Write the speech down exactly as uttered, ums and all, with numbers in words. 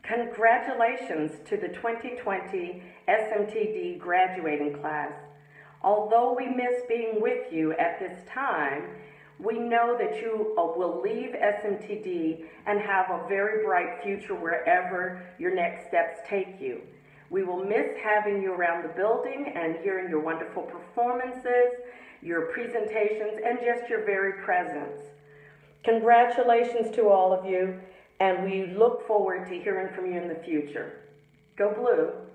Congratulations to the twenty twenty S M T D graduating class. Although we miss being with you at this time, we know that you uh, will leave S M T D and have a very bright future wherever your next steps take you. We will miss having you around the building and hearing your wonderful performances, your presentations, and just your very presence. Congratulations to all of you, and we look forward to hearing from you in the future. Go Blue!